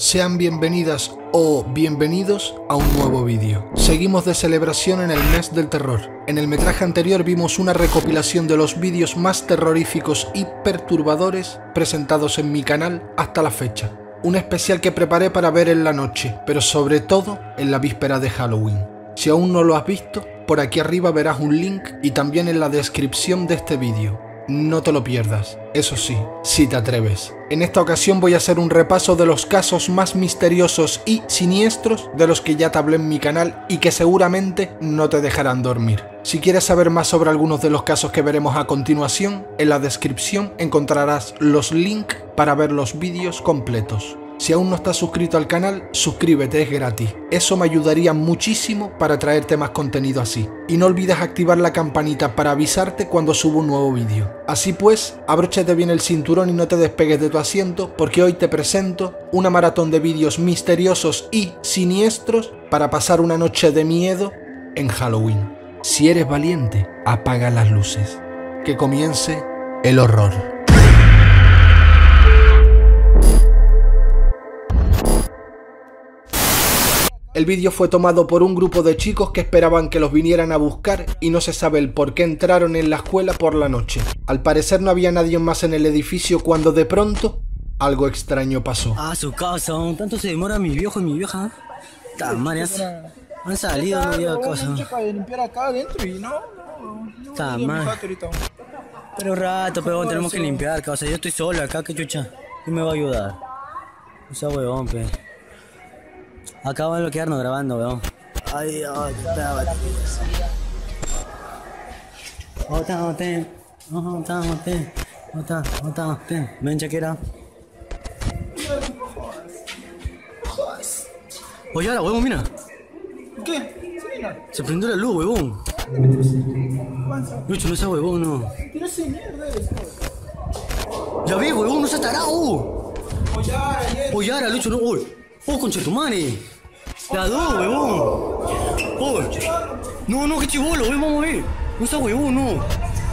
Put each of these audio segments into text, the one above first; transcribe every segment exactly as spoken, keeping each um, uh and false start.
Sean bienvenidas o bienvenidos a un nuevo vídeo. Seguimos de celebración en el mes del terror. En el metraje anterior vimos una recopilación de los vídeos más terroríficos y perturbadores presentados en mi canal hasta la fecha. Un especial que preparé para ver en la noche, pero sobre todo en la víspera de Halloween. Si aún no lo has visto, por aquí arriba verás un link y también en la descripción de este vídeo. No te lo pierdas, eso sí, si te atreves. En esta ocasión voy a hacer un repaso de los casos más misteriosos y siniestros de los que ya te hablé en mi canal y que seguramente no te dejarán dormir. Si quieres saber más sobre algunos de los casos que veremos a continuación, en la descripción encontrarás los links para ver los vídeos completos. Si aún no estás suscrito al canal, suscríbete, es gratis. Eso me ayudaría muchísimo para traerte más contenido así. Y no olvides activar la campanita para avisarte cuando subo un nuevo vídeo. Así pues, abróchate bien el cinturón y no te despegues de tu asiento, porque hoy te presento una maratón de vídeos misteriosos y siniestros para pasar una noche de miedo en Halloween. Si eres valiente, apaga las luces. Que comience el horror. El vídeo fue tomado por un grupo de chicos que esperaban que los vinieran a buscar y no se sabe el por qué entraron en la escuela por la noche. Al parecer no había nadie más en el edificio cuando de pronto algo extraño pasó. Ah, su casa, tanto se demora mi viejo y mi vieja. Tamarias. Han salido, no había casa. limpiar acá adentro y no, no, Tamar. Pero rato, pero tenemos que limpiar, casa. Yo estoy solo acá, que chucha. ¿Quién me va a ayudar? O sea, huevón, pe. Acá van a quedarnos grabando, weón. Ay, ay, está batido. Ota, ote. Ota, ote. Ota, ota, ote. Ven, chequera. Oye, ahora, huevón, mira. ¿Qué? Se prendió la luz, huevón. Lucho, no seas huevón, no. Pero ese mierda es eso. Ya vi, huevón, no seas tarado. Oye, ahora, Lucho, no. Uy. Oh, conchetumare. La dos, huevón. Oh. No, no, qué chivolo, huevón, vamos a ver. No está huevón, no.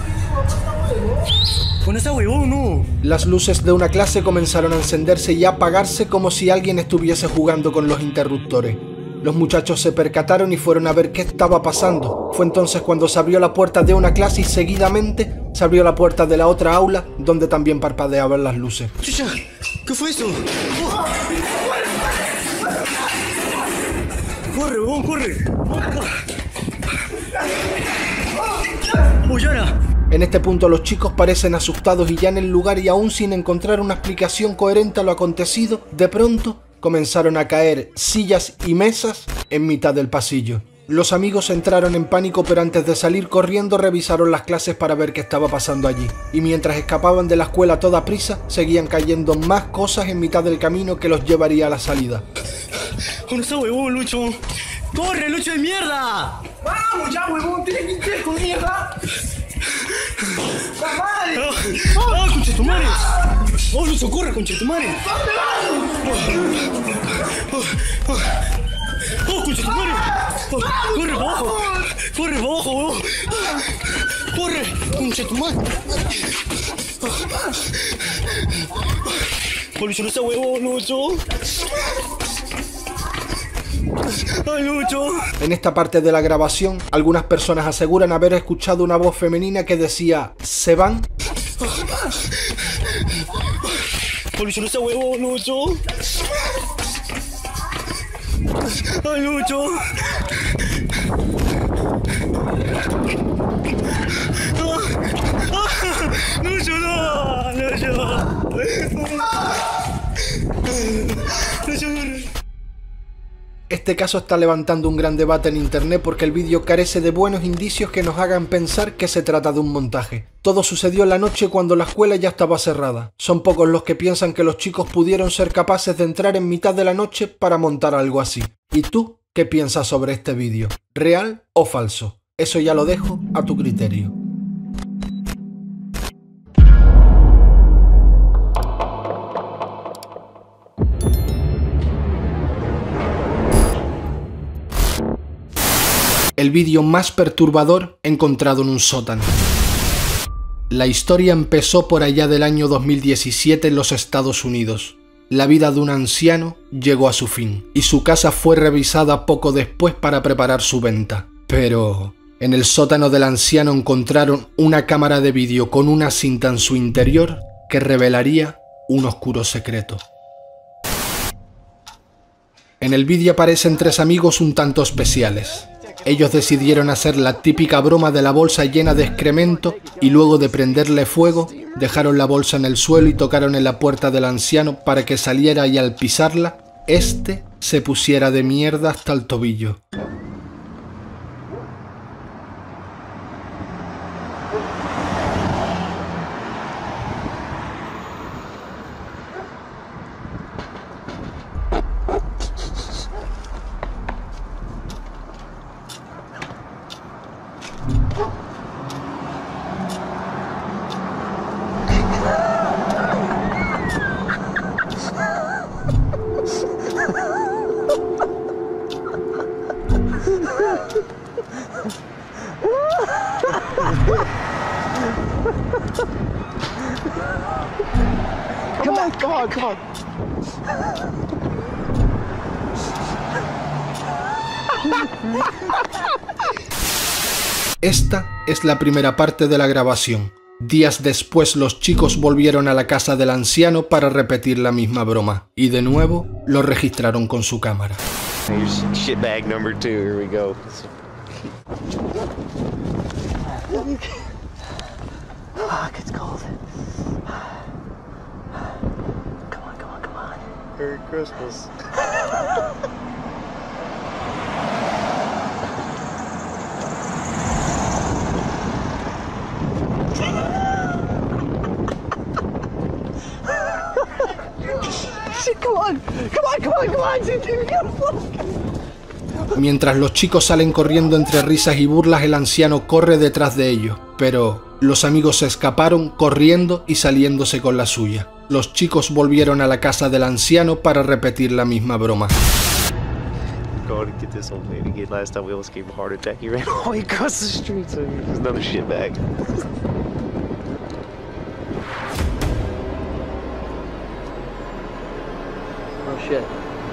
No está huevón, no. Las luces de una clase comenzaron a encenderse y a apagarse como si alguien estuviese jugando con los interruptores. Los muchachos se percataron y fueron a ver qué estaba pasando. Fue entonces cuando se abrió la puerta de una clase y seguidamente se abrió la puerta de la otra aula, donde también parpadeaban las luces. Chucha, ¿qué fue eso? Oh. ¡Corre, huevón, corre! ¡Uyara! En este punto los chicos parecen asustados y ya en el lugar, y aún sin encontrar una explicación coherente a lo acontecido, de pronto comenzaron a caer sillas y mesas en mitad del pasillo. Los amigos entraron en pánico, pero antes de salir corriendo revisaron las clases para ver qué estaba pasando allí. Y mientras escapaban de la escuela a toda prisa, seguían cayendo más cosas en mitad del camino que los llevaría a la salida. ¿Dónde está, huevón, Lucho? ¡Corre, Lucho de mierda! Vamos ya, huevón, tienes que ir con mierda. ¡La madre! ¡Ah, conchetumare! ¡Oh, Lucho, corre, conchetumare! ¡Oh, conchetumare! ¡Corre para abajo! ¡Corre para abajo, huevón! ¡Corre, conchetumare! ¡Oh, Lucho, no está huevón, Lucho! ¡Ay, Lucho! En esta parte de la grabación, algunas personas aseguran haber escuchado una voz femenina que decía ¿se van? ¡Oh, Lucho, no está huevón, Lucho! ¡Ay, Lucho! ¡Lucho, no! ¡Lucho! ¡Lucho! Este caso está levantando un gran debate en internet porque el vídeo carece de buenos indicios que nos hagan pensar que se trata de un montaje. Todo sucedió en la noche cuando la escuela ya estaba cerrada. Son pocos los que piensan que los chicos pudieron ser capaces de entrar en mitad de la noche para montar algo así. ¿Y tú qué piensas sobre este vídeo? ¿Real o falso? Eso ya lo dejo a tu criterio. El vídeo más perturbador encontrado en un sótano. La historia empezó por allá del año dos mil diecisiete en los Estados Unidos. la vida de un anciano llegó a su fin y su casa fue revisada poco después para preparar su venta. Pero en el sótano del anciano encontraron una cámara de vídeo con una cinta en su interior que revelaría un oscuro secreto. En el vídeo aparecen tres amigos un tanto especiales. Ellos decidieron hacer la típica broma de la bolsa llena de excremento y luego de prenderle fuego, dejaron la bolsa en el suelo y tocaron en la puerta del anciano para que saliera y al pisarla, este se pusiera de mierda hasta el tobillo. Come on, come on, come on. Esta es la primera parte de la grabación. Días después los chicos volvieron a la casa del anciano para repetir la misma broma y de nuevo lo registraron con su cámara. Shitbag number two, here we go. Fuck, it's cold. Come on, come on, come on. Merry Christmas. Come on, come on, come on, come on. Mientras los chicos salen corriendo entre risas y burlas, el anciano corre detrás de ellos, pero los amigos se escaparon corriendo y saliéndose con la suya. Los chicos volvieron a la casa del anciano para repetir la misma broma. Going to get this old lady again. Last time we almost gave him a heart attack. He ran all the way across the street, so he's another shitbag. Oh shit.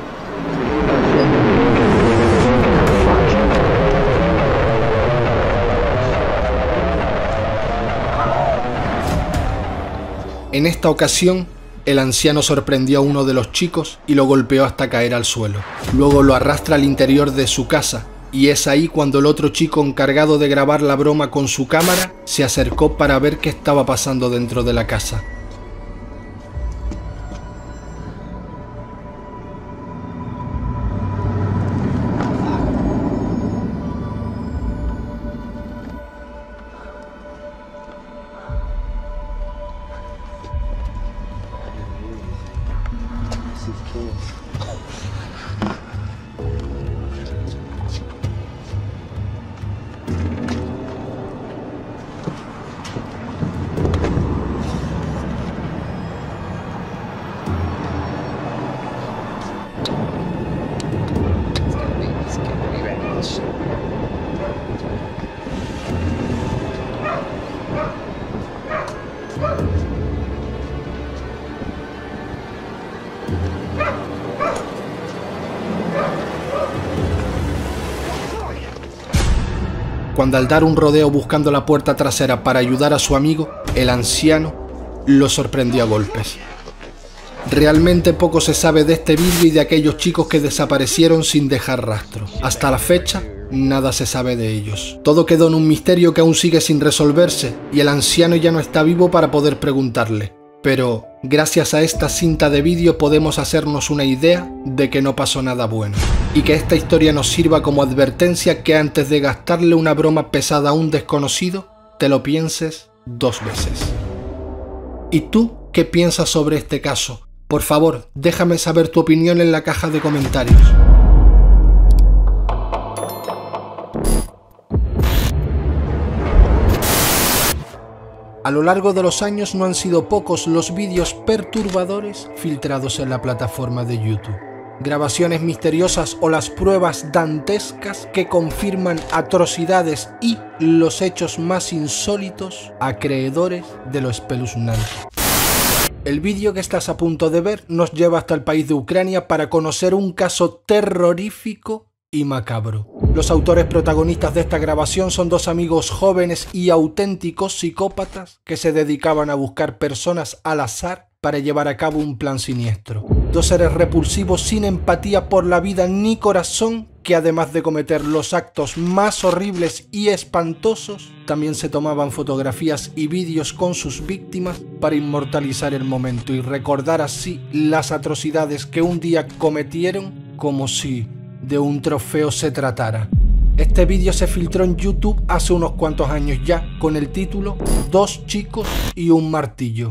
En esta ocasión, el anciano sorprendió a uno de los chicos y lo golpeó hasta caer al suelo. Luego lo arrastra al interior de su casa y es ahí cuando el otro chico encargado de grabar la broma con su cámara se acercó para ver qué estaba pasando dentro de la casa. Cuando al dar un rodeo buscando la puerta trasera para ayudar a su amigo, el anciano lo sorprendió a golpes. Realmente poco se sabe de este vídeo y de aquellos chicos que desaparecieron sin dejar rastro. Hasta la fecha, nada se sabe de ellos. Todo quedó en un misterio que aún sigue sin resolverse y el anciano ya no está vivo para poder preguntarle. Pero gracias a esta cinta de vídeo podemos hacernos una idea de que no pasó nada bueno. Y que esta historia nos sirva como advertencia que antes de gastarle una broma pesada a un desconocido, te lo pienses dos veces. ¿Y tú qué piensas sobre este caso? Por favor, déjame saber tu opinión en la caja de comentarios. A lo largo de los años no han sido pocos los vídeos perturbadores filtrados en la plataforma de YouTube. Grabaciones misteriosas o las pruebas dantescas que confirman atrocidades y los hechos más insólitos, acreedores de lo espeluznante. El vídeo que estás a punto de ver nos lleva hasta el país de Ucrania para conocer un caso terrorífico y macabro. Los autores protagonistas de esta grabación son dos amigos jóvenes y auténticos psicópatas que se dedicaban a buscar personas al azar para llevar a cabo un plan siniestro. Dos seres repulsivos sin empatía por la vida ni corazón que, además de cometer los actos más horribles y espantosos, también se tomaban fotografías y vídeos con sus víctimas para inmortalizar el momento y recordar así las atrocidades que un día cometieron como si de un trofeo se tratara. Este vídeo se filtró en YouTube hace unos cuantos años ya, con el título Dos chicos y un martillo.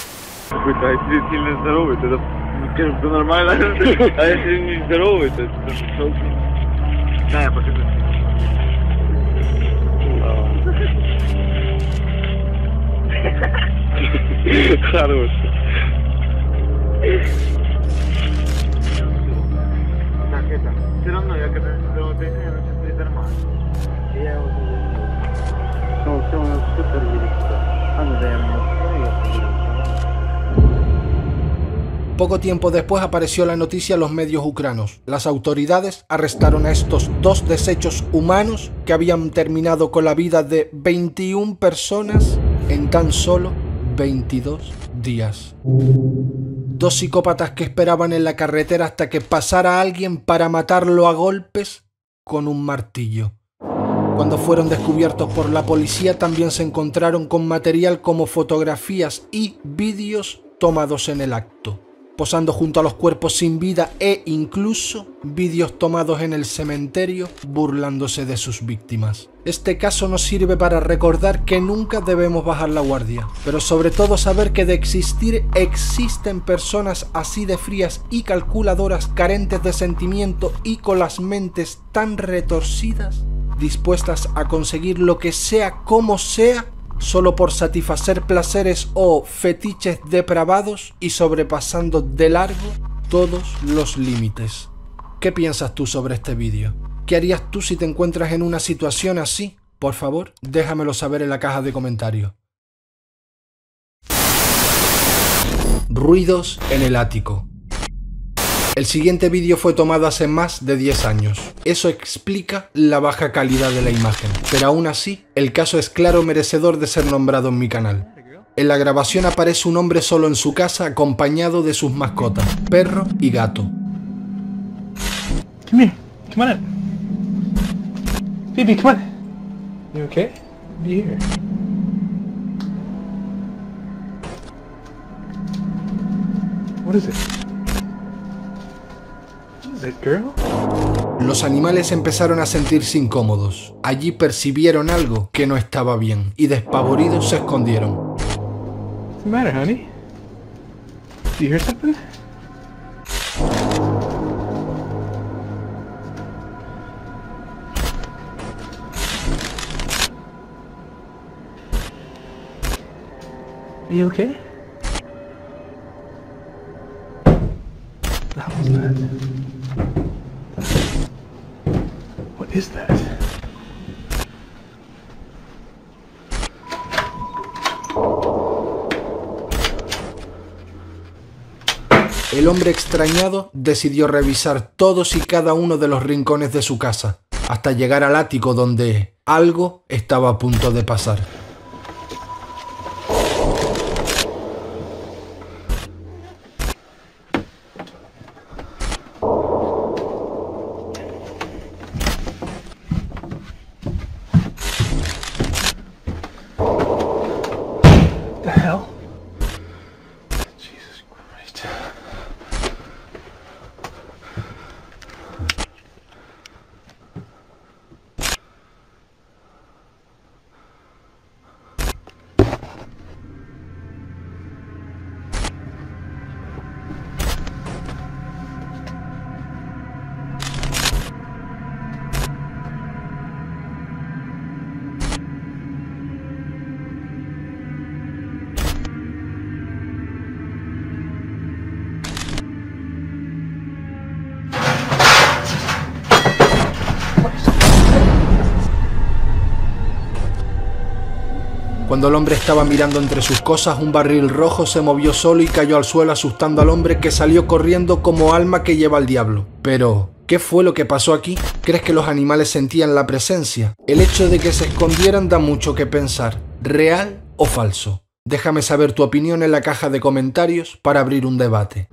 Poco tiempo después apareció la noticia en los medios ucranos. Las autoridades arrestaron a estos dos desechos humanos que habían terminado con la vida de veintiuna personas en tan solo veintidós días. Dos psicópatas que esperaban en la carretera hasta que pasara alguien para matarlo a golpes con un martillo. Cuando fueron descubiertos por la policía también se encontraron con material como fotografías y vídeos tomados en el acto, posando junto a los cuerpos sin vida e incluso vídeos tomados en el cementerio burlándose de sus víctimas. Este caso nos sirve para recordar que nunca debemos bajar la guardia, pero sobre todo saber que de existir existen personas así de frías y calculadoras, carentes de sentimiento y con las mentes tan retorcidas, dispuestas a conseguir lo que sea como sea, solo por satisfacer placeres o fetiches depravados y sobrepasando de largo todos los límites. ¿Qué piensas tú sobre este vídeo? ¿Qué harías tú si te encuentras en una situación así? Por favor, déjamelo saber en la caja de comentarios. Ruidos en el ático. El siguiente vídeo fue tomado hace más de diez años. Eso explica la baja calidad de la imagen, pero aún así, el caso es claro merecedor de ser nombrado en mi canal. En la grabación aparece un hombre solo en su casa acompañado de sus mascotas, perro y gato. Come here. Come on in. Phoebe, come on. You okay? Be here. What is it? What is it, girl? Los animales empezaron a sentirse incómodos. Allí percibieron algo que no estaba bien y despavoridos se escondieron. What's the matter, honey? Do you hear something? Are you okay? What the hell was that? What is that? El hombre extrañado decidió revisar todos y cada uno de los rincones de su casa, hasta llegar al ático donde algo estaba a punto de pasar. What the hell? Jesus Christ. Cuando el hombre estaba mirando entre sus cosas, un barril rojo se movió solo y cayó al suelo, asustando al hombre, que salió corriendo como alma que lleva al diablo. Pero ¿qué fue lo que pasó aquí? ¿Crees que los animales sentían la presencia? El hecho de que se escondieran da mucho que pensar. ¿Real o falso? Déjame saber tu opinión en la caja de comentarios para abrir un debate.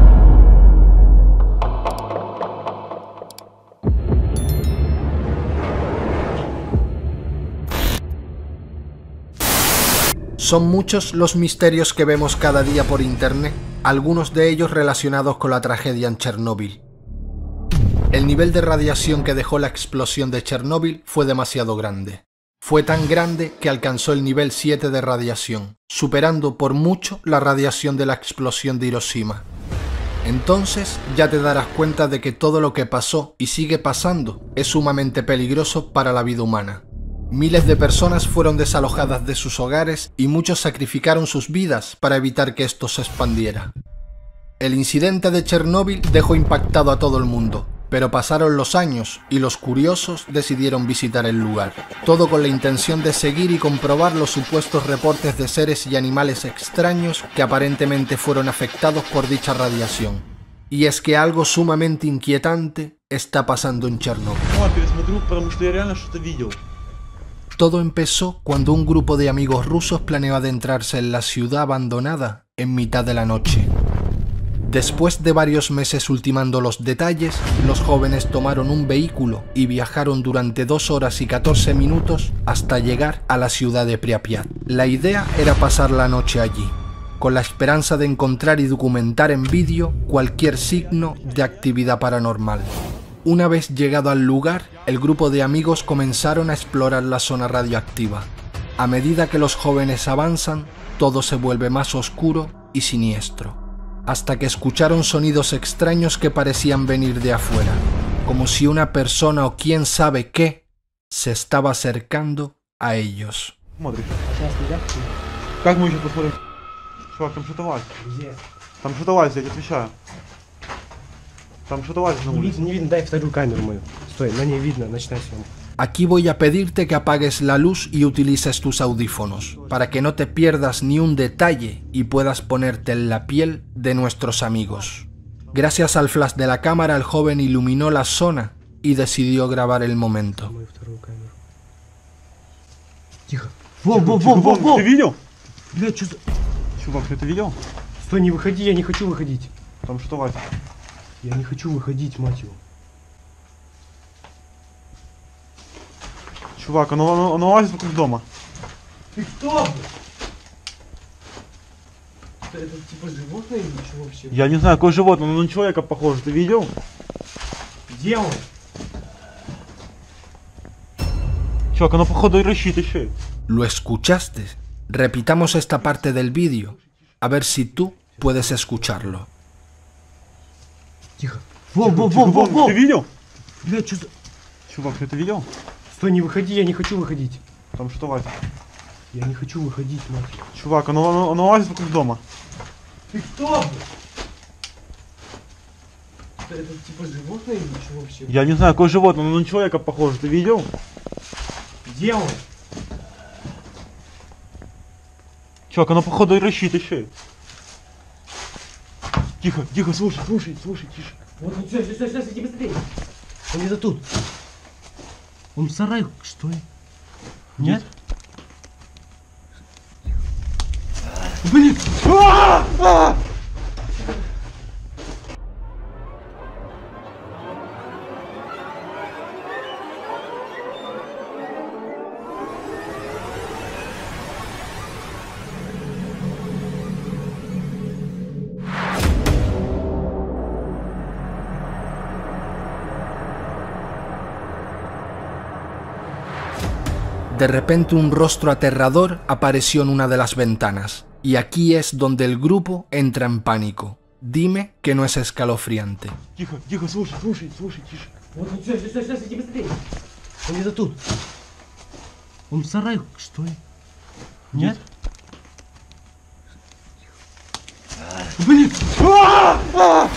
Son muchos los misterios que vemos cada día por internet, algunos de ellos relacionados con la tragedia en Chernóbil. El nivel de radiación que dejó la explosión de Chernóbil fue demasiado grande. Fue tan grande que alcanzó el nivel siete de radiación, superando por mucho la radiación de la explosión de Hiroshima. Entonces ya te darás cuenta de que todo lo que pasó y sigue pasando es sumamente peligroso para la vida humana. Miles de personas fueron desalojadas de sus hogares y muchos sacrificaron sus vidas para evitar que esto se expandiera. El incidente de Chernóbil dejó impactado a todo el mundo, pero pasaron los años y los curiosos decidieron visitar el lugar, todo con la intención de seguir y comprobar los supuestos reportes de seres y animales extraños que aparentemente fueron afectados por dicha radiación. Y es que algo sumamente inquietante está pasando en Chernóbil. Todo empezó cuando un grupo de amigos rusos planeó adentrarse en la ciudad abandonada en mitad de la noche. Después de varios meses ultimando los detalles, los jóvenes tomaron un vehículo y viajaron durante dos horas y catorce minutos hasta llegar a la ciudad de Pripyat. La idea era pasar la noche allí, con la esperanza de encontrar y documentar en vídeo cualquier signo de actividad paranormal. Una vez llegado al lugar, el grupo de amigos comenzaron a explorar la zona radioactiva. A medida que los jóvenes avanzan, todo se vuelve más oscuro y siniestro, hasta que escucharon sonidos extraños que parecían venir de afuera, como si una persona o quién sabe qué se estaba acercando a ellos. Aquí voy a pedirte que apagues la luz y utilices tus audífonos, para que no te pierdas ni un detalle y puedas ponerte en la piel de nuestros amigos. Gracias al flash de la cámara, el joven iluminó la zona y decidió grabar el momento. Вон, вон, вон, вон, вон! Ты видел? Блядь, что за... Чувак, ты это видел? Стой, не выходи, я не хочу выходить. Там что, Вася? Я не хочу выходить, мать его. Чувак, оно, оно, оно лазит вокруг дома. Ты кто? Это, это типа животное или что вообще? Я не знаю, какое животное, но на человека похоже. Ты видел? Где он? Чувак, оно походу рычит еще. ¿Lo escuchaste? Repitamos esta parte del vídeo, a ver si tú puedes escucharlo. Тихо. Вон, вон, вон, вон, вон! Ты видел? Блядь, что за... Чувак, ты это видел? Стой, не выходи, я не хочу выходить. Там что, Вася? Я не хочу выходить, мать его. Чувак, оно, оно, оно лазит вокруг дома. Ты кто? Это, это типа животное или что вообще? Я не знаю, какое животное, но на человека похоже. Ты видел? Где он? Чувак, оно походу рычит еще. Тихо, тихо, слушай, слушай, слушай, тише. Вот, вот, все, все, все, все, иди быстрее. Он где-то тут. Он в сарае, что ли? Нет? Блин! А! А! De repente un rostro aterrador apareció en una de las ventanas, y aquí es donde el grupo entra en pánico. Dime que no es escalofriante. Тихо, тихо, слушай, слушай, слушай, тише. Вот, вот, все, все, все, все, иди быстрее. Он где-то тут. Он в сарае, что ли? Нет? Блин! А! А!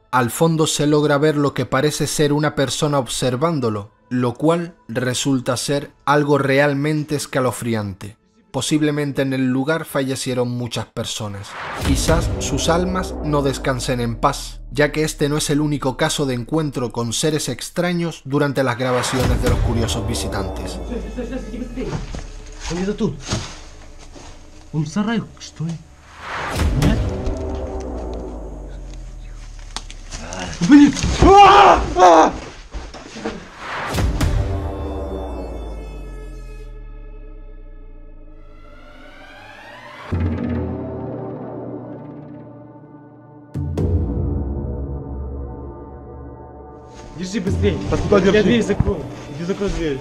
Al fondo se logra ver lo que parece ser una persona observándolo, lo cual resulta ser algo realmente escalofriante. Posiblemente en el lugar fallecieron muchas personas. Quizás sus almas no descansen en paz, ya que este no es el único caso de encuentro con seres extraños durante las grabaciones de los curiosos visitantes. Держи быстрее. Я дверь закрою. Иди закрой дверь.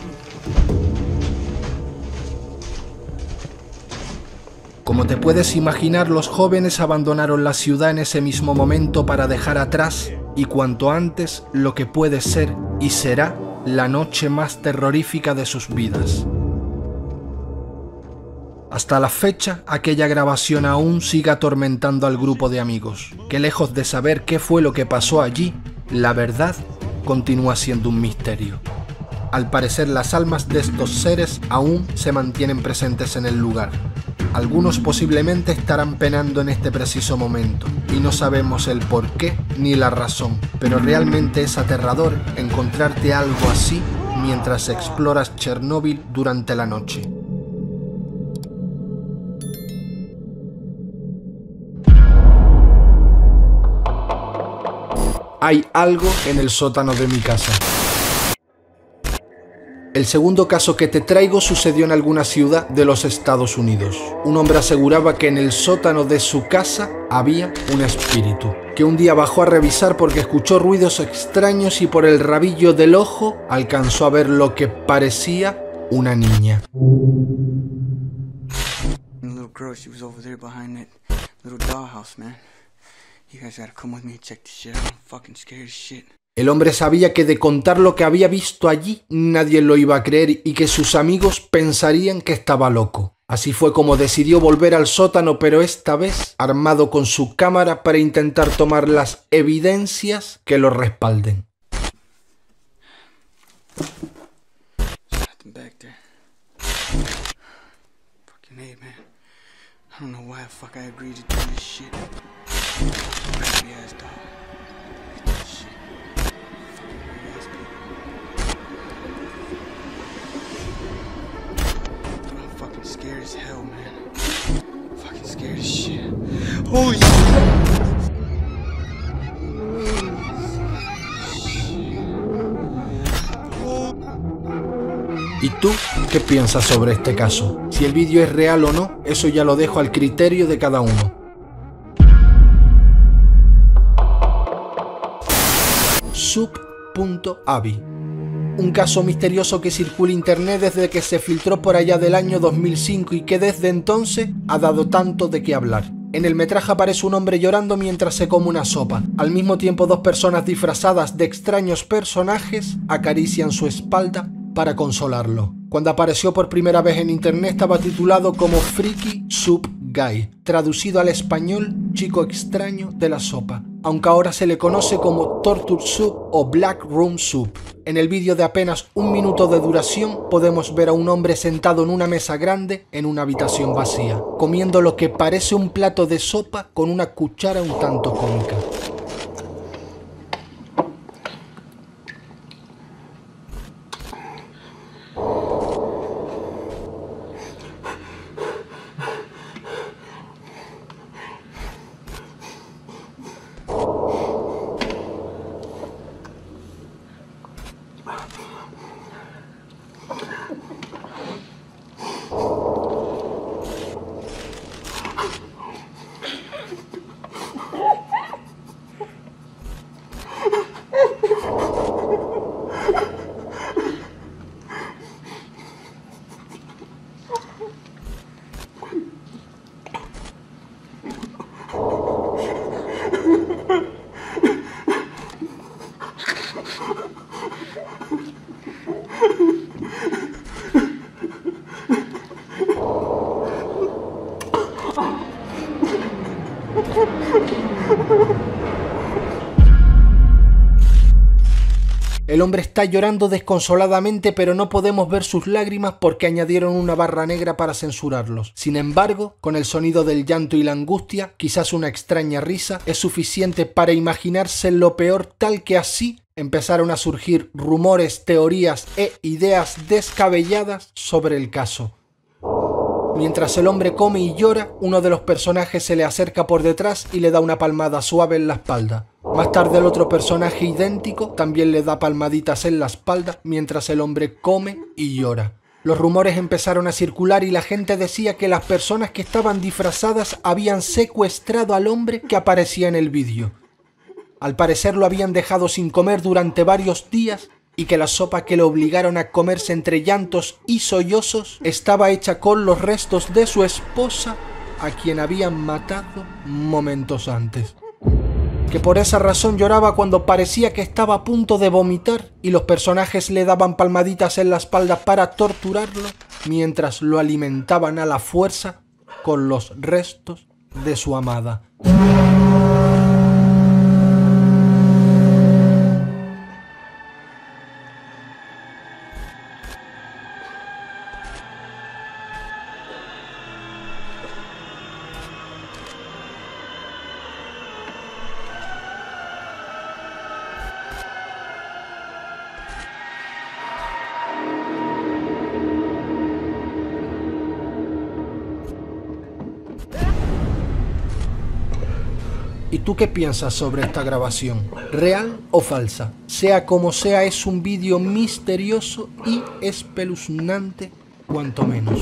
Como te puedes imaginar, los jóvenes abandonaron la ciudad en ese mismo momento para dejar atrás, y cuanto antes, lo que puede ser y será la noche más terrorífica de sus vidas. Hasta la fecha, aquella grabación aún sigue atormentando al grupo de amigos, que lejos de saber qué fue lo que pasó allí, la verdad continúa siendo un misterio. Al parecer, las almas de estos seres aún se mantienen presentes en el lugar. Algunos posiblemente estarán penando en este preciso momento, y no sabemos el por qué ni la razón, pero realmente es aterrador encontrarte algo así mientras exploras Chernóbil durante la noche. Hay algo en el sótano de mi casa. El segundo caso que te traigo sucedió en alguna ciudad de los Estados Unidos. Un hombre aseguraba que en el sótano de su casa había un espíritu, que un día bajó a revisar porque escuchó ruidos extraños y por el rabillo del ojo alcanzó a ver lo que parecía una niña. El hombre sabía que de contar lo que había visto allí nadie lo iba a creer y que sus amigos pensarían que estaba loco. Así fue como decidió volver al sótano, pero esta vez armado con su cámara para intentar tomar las evidencias que lo respalden. Scared as hell, man. Fucking scared as shit. Holy shit. ¿Y tú qué piensas sobre este caso? Si el vídeo es real o no, eso ya lo dejo al criterio de cada uno. Sub.avi. Un caso misterioso que circula internet desde que se filtró por allá del año dos mil cinco y que desde entonces ha dado tanto de qué hablar. En el metraje aparece un hombre llorando mientras se come una sopa. Al mismo tiempo, dos personas disfrazadas de extraños personajes acarician su espalda para consolarlo. Cuando apareció por primera vez en internet estaba titulado como Freaky Soup Guy, traducido al español chico extraño de la sopa, aunque ahora se le conoce como Torture Soup o Black Room Soup. En el vídeo de apenas un minuto de duración podemos ver a un hombre sentado en una mesa grande en una habitación vacía, comiendo lo que parece un plato de sopa con una cuchara un tanto cómica. El hombre está llorando desconsoladamente, pero no podemos ver sus lágrimas porque añadieron una barra negra para censurarlos. Sin embargo, con el sonido del llanto y la angustia, quizás una extraña risa, es suficiente para imaginarse lo peor, tal que así empezaron a surgir rumores, teorías e ideas descabelladas sobre el caso. Mientras el hombre come y llora, uno de los personajes se le acerca por detrás y le da una palmada suave en la espalda. Más tarde el otro personaje idéntico también le da palmaditas en la espalda mientras el hombre come y llora. Los rumores empezaron a circular y la gente decía que las personas que estaban disfrazadas habían secuestrado al hombre que aparecía en el vídeo. Al parecer lo habían dejado sin comer durante varios días y que la sopa que le obligaron a comerse entre llantos y sollozos estaba hecha con los restos de su esposa, a quien habían matado momentos antes. Que por esa razón lloraba cuando parecía que estaba a punto de vomitar y los personajes le daban palmaditas en la espalda para torturarlo mientras lo alimentaban a la fuerza con los restos de su amada. ¿Y tú qué piensas sobre esta grabación? ¿Real o falsa? Sea como sea, es un vídeo misterioso y espeluznante, cuanto menos.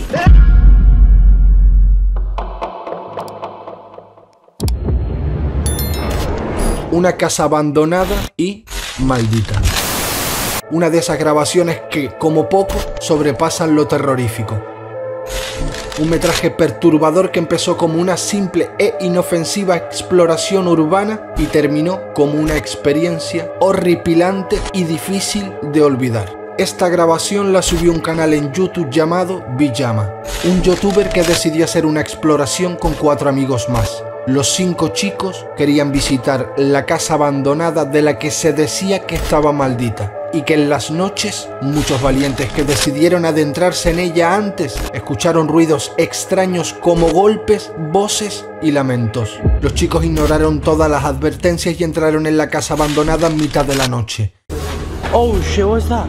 Una casa abandonada y maldita. Una de esas grabaciones que, como poco, sobrepasan lo terrorífico. Un metraje perturbador que empezó como una simple e inofensiva exploración urbana y terminó como una experiencia horripilante y difícil de olvidar. Esta grabación la subió un canal en YouTube llamado Villama, un youtuber que decidió hacer una exploración con cuatro amigos más. Los cinco chicos querían visitar la casa abandonada de la que se decía que estaba maldita, y que en las noches muchos valientes que decidieron adentrarse en ella antes escucharon ruidos extraños como golpes, voces y lamentos. Los chicos ignoraron todas las advertencias y entraron en la casa abandonada en mitad de la noche. Oh shit, what's that?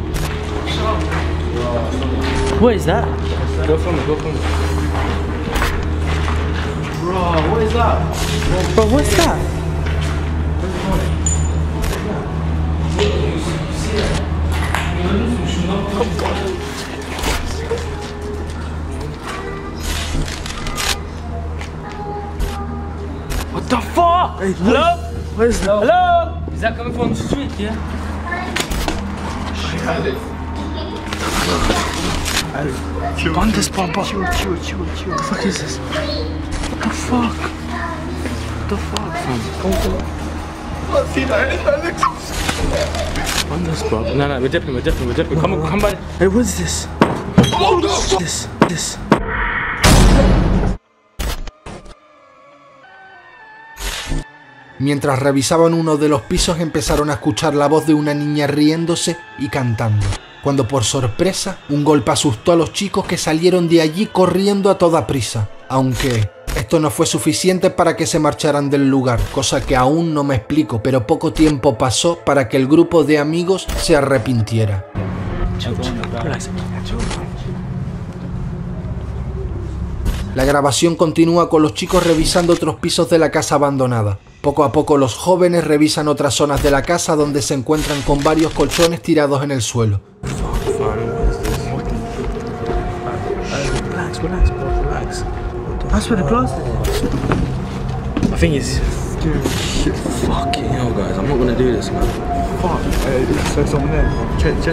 What is that? Go from it, go from it. Bro, what is that? Bro, what's that? What the fuck? Hey, hello? What is that? Hello? Is that coming from the street, yeah? On this bump up. Chill, chill, chill, chill. What the fuck is this? What the fuck? What the fuck, fam? On this, bro. No, no, we're dipping, we're dipping, we're dipping. Come on, come back. Hey, what is this? This, this. Mientras revisaban uno de los pisos empezaron a escuchar la voz de una niña riéndose y cantando, cuando por sorpresa un golpe asustó a los chicos que salieron de allí corriendo a toda prisa, aunque esto no fue suficiente para que se marcharan del lugar, cosa que aún no me explico, pero poco tiempo pasó para que el grupo de amigos se arrepintiera. La grabación continúa con los chicos revisando otros pisos de la casa abandonada. Poco a poco los jóvenes revisan otras zonas de la casa donde se encuentran con varios colchones tirados en el suelo. Relax, relax, bro, relax. That's where the glass is. I think it's... Dude, shit. Fucking hell, guys. I'm not gonna do this, man. Fuck. Hey, there's someone there. Check, check.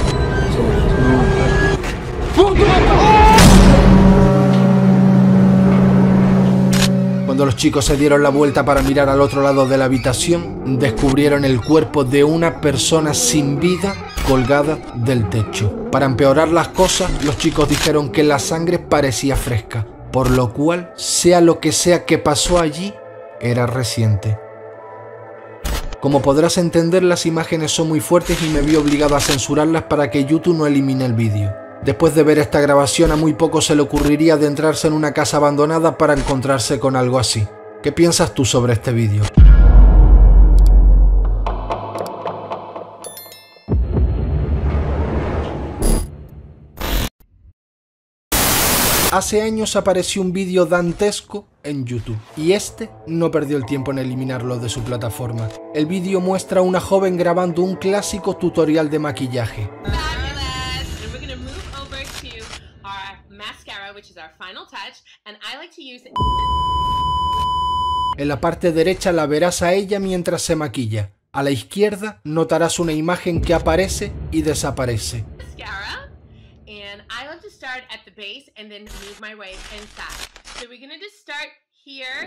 Cuando los chicos se dieron la vuelta para mirar al otro lado de la habitación, descubrieron el cuerpo de una persona sin vida colgada del techo. Para empeorar las cosas, los chicos dijeron que la sangre parecía fresca, por lo cual, sea lo que sea que pasó allí, era reciente. Como podrás entender, las imágenes son muy fuertes y me vi obligado a censurarlas para que YouTube no elimine el vídeo. Después de ver esta grabación, a muy poco se le ocurriría adentrarse en una casa abandonada para encontrarse con algo así. ¿Qué piensas tú sobre este vídeo? Hace años apareció un vídeo dantesco en YouTube y este no perdió el tiempo en eliminarlo de su plataforma. El vídeo muestra a una joven grabando un clásico tutorial de maquillaje. En la parte derecha la verás a ella mientras se maquilla. A la izquierda notarás una imagen que aparece y desaparece. I like to start at the base and then move my way inside. So we're gonna just start here.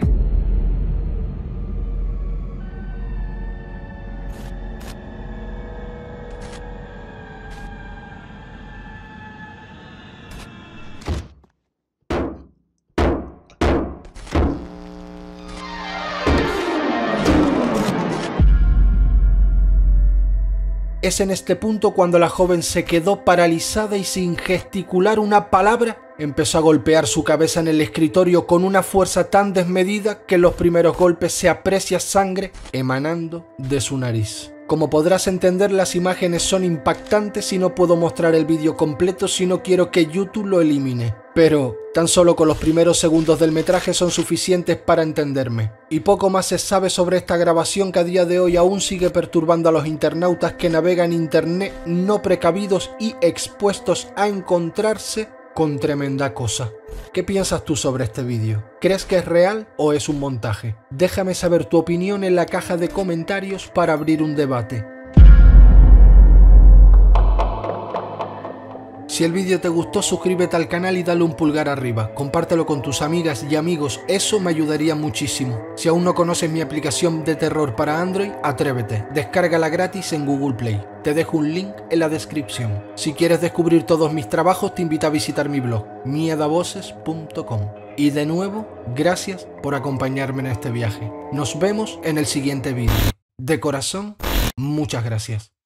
Es en este punto cuando la joven se quedó paralizada y sin gesticular una palabra, empezó a golpear su cabeza en el escritorio con una fuerza tan desmedida que en los primeros golpes se aprecia sangre emanando de su nariz. Como podrás entender, las imágenes son impactantes y no puedo mostrar el vídeo completo si no quiero que YouTube lo elimine. Pero tan solo con los primeros segundos del metraje son suficientes para entenderme. Y poco más se sabe sobre esta grabación que a día de hoy aún sigue perturbando a los internautas que navegan internet no precavidos y expuestos a encontrarse con tremenda cosa. ¿Qué piensas tú sobre este vídeo? ¿Crees que es real o es un montaje? Déjame saber tu opinión en la caja de comentarios para abrir un debate. Si el vídeo te gustó, suscríbete al canal y dale un pulgar arriba. Compártelo con tus amigas y amigos, eso me ayudaría muchísimo. Si aún no conoces mi aplicación de terror para Android, atrévete. Descárgala gratis en Google Play. Te dejo un link en la descripción. Si quieres descubrir todos mis trabajos, te invito a visitar mi blog, miedavoces punto com. Y de nuevo, gracias por acompañarme en este viaje. Nos vemos en el siguiente vídeo. De corazón, muchas gracias.